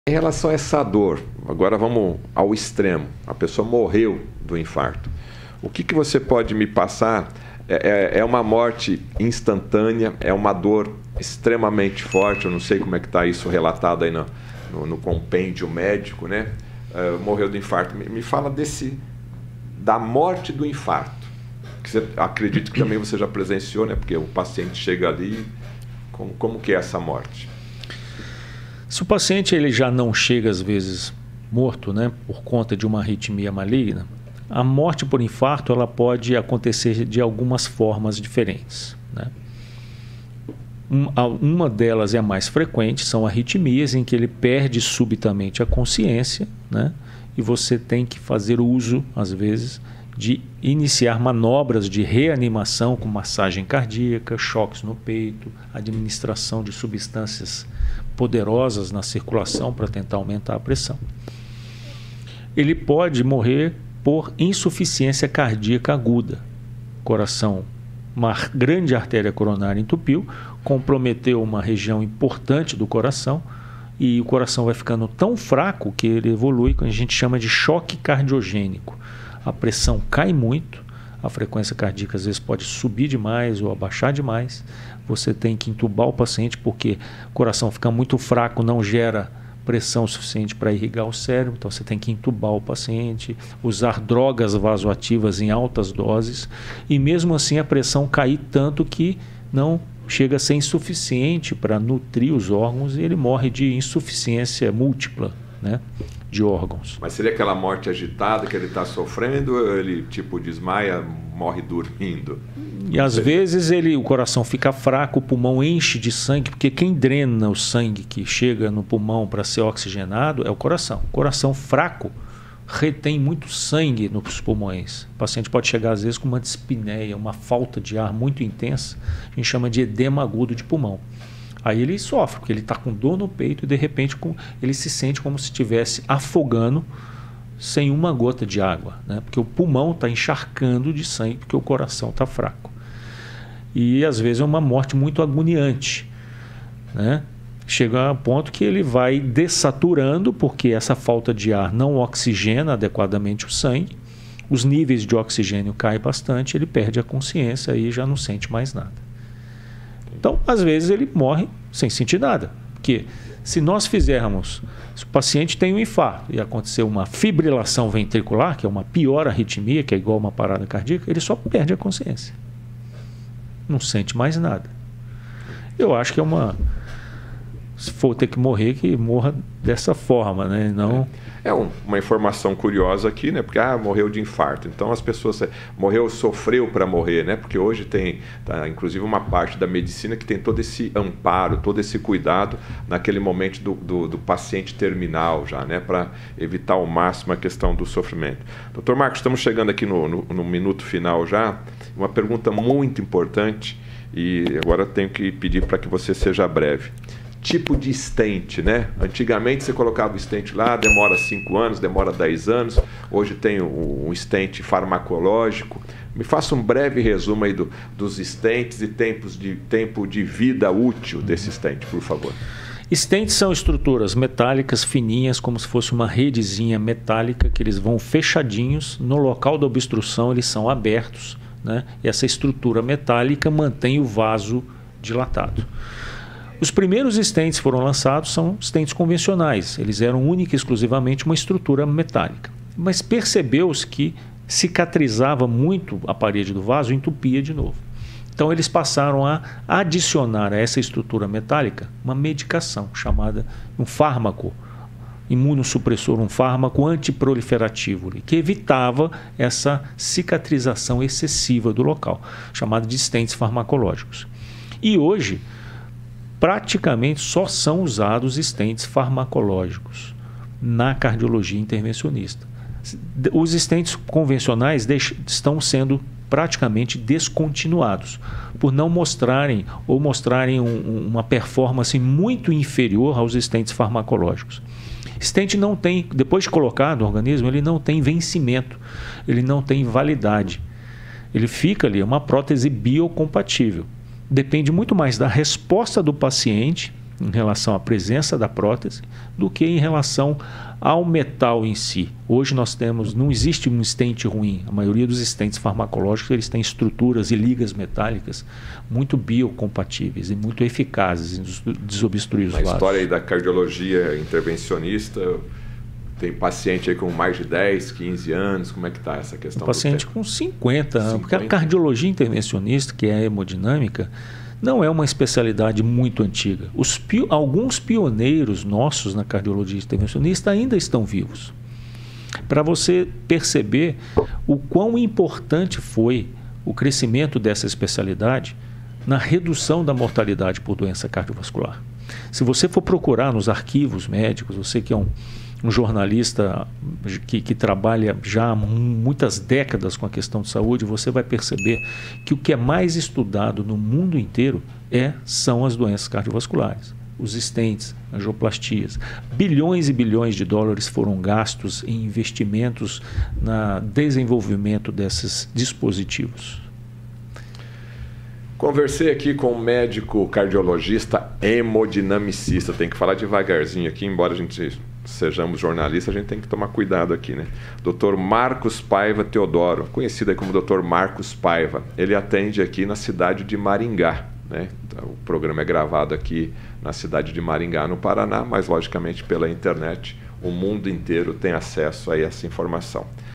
Em relação a essa dor, agora vamos ao extremo. A pessoa morreu do infarto. O que você pode me passar? É uma morte instantânea, é uma dor extremamente forte. Eu não sei como é que está isso relatado aí no compêndio médico, né? Morreu do infarto. Me fala da morte do infarto. Que acredito que também você já presenciou, né? Porque o paciente chega ali. Como que é essa morte? Se o paciente ele já não chega, às vezes, morto, né, por conta de uma arritmia maligna, a morte por infarto ela pode acontecer de algumas formas diferentes, né? Uma delas é a mais frequente, são arritmias em que ele perde subitamente a consciência, né? E você tem que fazer uso, às vezes, de iniciar manobras de reanimação com massagem cardíaca, choques no peito, administração de substâncias poderosas na circulação para tentar aumentar a pressão. Ele pode morrer por insuficiência cardíaca aguda. Coração, uma grande artéria coronária entupiu, comprometeu uma região importante do coração e o coração vai ficando tão fraco que ele evolui, que a gente chama de choque cardiogênico. A pressão cai muito, a frequência cardíaca às vezes pode subir demais ou abaixar demais. Você tem que entubar o paciente porque o coração fica muito fraco, não gera pressão suficiente para irrigar o cérebro. Então você tem que entubar o paciente, usar drogas vasoativas em altas doses e mesmo assim a pressão cair tanto que não chega a ser insuficiente para nutrir os órgãos e ele morre de insuficiência múltipla, né, de órgãos. Mas seria aquela morte agitada que ele está sofrendo ou ele tipo desmaia, morre dormindo? E às vezes o coração fica fraco, o pulmão enche de sangue, porque quem drena o sangue que chega no pulmão para ser oxigenado é o coração. O coração fraco retém muito sangue nos pulmões. O paciente pode chegar às vezes com uma dispneia, uma falta de ar muito intensa, a gente chama de edema agudo de pulmão. Aí ele sofre, porque ele está com dor no peito e de repente ele se sente como se estivesse afogando sem uma gota de água, né? Porque o pulmão está encharcando de sangue, porque o coração está fraco. E às vezes é uma morte muito agoniante, né? Chega a ponto que ele vai dessaturando, porque essa falta de ar não oxigena adequadamente o sangue, os níveis de oxigênio caem bastante, ele perde a consciência e já não sente mais nada. Então, às vezes ele morre sem sentir nada, porque se o paciente tem um infarto e acontecer uma fibrilação ventricular, que é uma pior arritmia, que é igual uma parada cardíaca, ele só perde a consciência. Não sente mais nada. Eu acho que se for ter que morrer, que morra dessa forma, né? Não... uma informação curiosa aqui, né? Porque morreu de infarto. Então as pessoas sofreu para morrer, né? Porque hoje tem, inclusive, uma parte da medicina que tem todo esse amparo, todo esse cuidado naquele momento do paciente terminal já, né? Para evitar ao máximo a questão do sofrimento. Doutor Marcos, estamos chegando aqui no minuto final já. Uma pergunta muito importante e agora tenho que pedir para que você seja breve. Tipo de stent, né? Antigamente você colocava o stent lá, demora 5 anos, demora 10 anos. Hoje tem um stent farmacológico. Me faça um breve resumo aí dos stents e tempo de vida útil desse stent, por favor. Stents são estruturas metálicas fininhas, como se fosse uma redezinha metálica, que eles vão fechadinhos. No local da obstrução eles são abertos, né? E essa estrutura metálica mantém o vaso dilatado. Os primeiros stents que foram lançados são stents convencionais. Eles eram única e exclusivamente uma estrutura metálica. Mas percebeu-se que cicatrizava muito a parede do vaso e entupia de novo. Então eles passaram a adicionar a essa estrutura metálica uma medicação chamada um fármaco imunossupressor, um fármaco antiproliferativo, que evitava essa cicatrização excessiva do local, chamado de stents farmacológicos. E hoje praticamente só são usados stents farmacológicos na cardiologia intervencionista. Os stents convencionais estão sendo praticamente descontinuados por não mostrarem ou mostrarem uma performance muito inferior aos stents farmacológicos. Stent não tem, depois de colocar no organismo, ele não tem vencimento, ele não tem validade. Ele fica ali, é uma prótese biocompatível. Depende muito mais da resposta do paciente em relação à presença da prótese do que em relação ao metal em si. Hoje não existe um stent ruim. A maioria dos stents farmacológicos eles têm estruturas e ligas metálicas muito biocompatíveis e muito eficazes em desobstruir os vasos. Na história aí da cardiologia intervencionista, tem paciente aí com mais de 10, 15 anos, como é que está essa questão? Paciente com 50 anos, porque a cardiologia intervencionista, que é a hemodinâmica, não é uma especialidade muito antiga. Alguns pioneiros nossos na cardiologia intervencionista ainda estão vivos. Para você perceber o quão importante foi o crescimento dessa especialidade na redução da mortalidade por doença cardiovascular. Se você for procurar nos arquivos médicos, você que é um jornalista que trabalha já há muitas décadas com a questão de saúde, você vai perceber que o que é mais estudado no mundo inteiro são as doenças cardiovasculares. Os stents, angioplastias. Bilhões e bilhões de dólares foram gastos em investimentos no desenvolvimento desses dispositivos. Conversei aqui com um médico cardiologista hemodinamicista. Tem que falar devagarzinho aqui, embora a gente sejamos jornalistas, a gente tem que tomar cuidado aqui, né? Dr. Marcos Paiva Teodoro, conhecido aí como Dr. Marcos Paiva. Ele atende aqui na cidade de Maringá, né? O programa é gravado aqui na cidade de Maringá, no Paraná, mas logicamente pela internet o mundo inteiro tem acesso a essa informação.